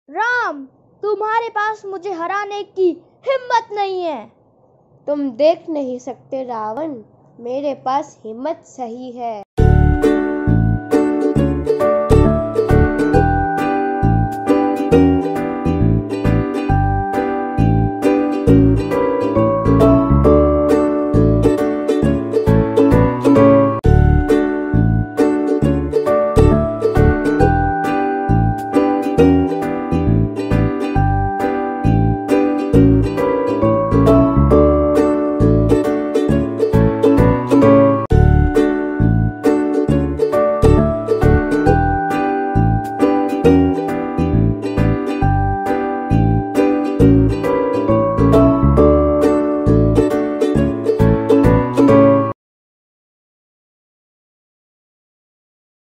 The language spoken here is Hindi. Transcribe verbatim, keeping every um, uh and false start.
राम, तुम्हारे पास मुझे हराने की हिम्मत नहीं है। तुम देख नहीं सकते रावण, मेरे पास हिम्मत सही है।